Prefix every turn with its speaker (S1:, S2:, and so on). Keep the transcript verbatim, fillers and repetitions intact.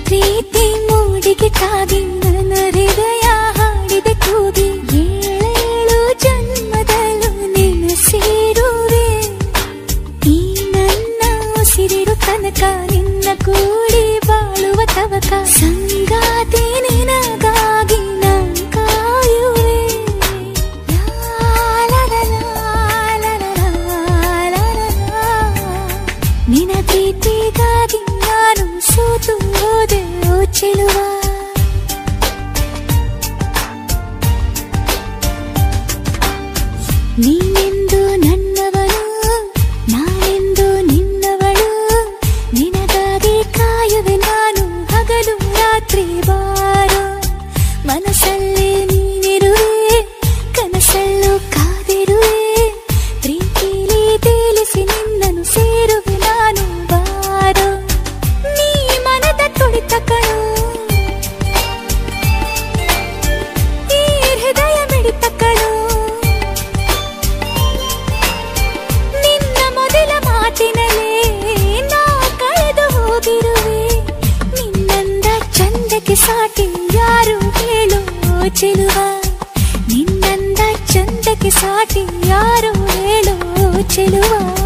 S1: ಪ್ರೀತಿ ಮೂಡಿಗೆ ತಾಗಿ ನನ್ನ ಹೃದಯ ಹಾಡಿದೆ ಕೂಗಿ ಏಳೇಳು ಜನ್ಮದಲ್ಲೂ ನಿನ್ನ ಸೇರುವೆ ಈ ನನ್ನ ಉಸಿರಿರು ತನಕ ನಿನ್ನ ಕೂಡಿ ಬಾಳುವ ತವಕ ಸಂಗಾತಿ ನಿನಗಾಗಿ ನಾನು ಕಾಯುವೆ ನಿನ್ನ ಪ್ರೀತಿಗಾಗಿ ನಾನು ಸೋತು ಹೋದೆ ಓ ಚೆಲುವ ನೀನೆಂದು ನನ್ನವಳು ನಾನೆಂದು ನಿನ್ನವಳು ನಿನಗಾಗಿ ಕಾಯುವೆ ನಾನು ಹಗಲು ರಾತ್ರಿ ಬಾರೋ ಮನಸ್ಸಲ್ಲಿ ನೀನಿರುವೆ ಕನಸಲ್ಲೂ ಕಾದಿರುವೆ ಪ್ರೀತಿಲಿ ತೇಲಿಸಿ ನಿನ್ನನ್ನು ಸೇರುವೆ ನಾನು ಬಾರೋ ನೀ ಮನದ ತುಡಿತ ಕಣೋ ಈ ಹೃದಯ ಮಿಡಿತ ಕಣೋ ನಿನ್ನ ಮೊದಲ ಮಾತಿನಲ್ಲೇ ನಾ ಕಳೆದು ಹೋಗಿರುವೆ ನಿನ್ನಂದ ಚಂದಕ್ಕೆ ಸಾಟಿ ಯಾರು ಹೇಳು ಚೆಲುವ ನಿನ್ನಂದ ಚಂದಕ್ಕೆ ಸಾಟಿ ಯಾರು ಹೇಳು ಚೆಲುವ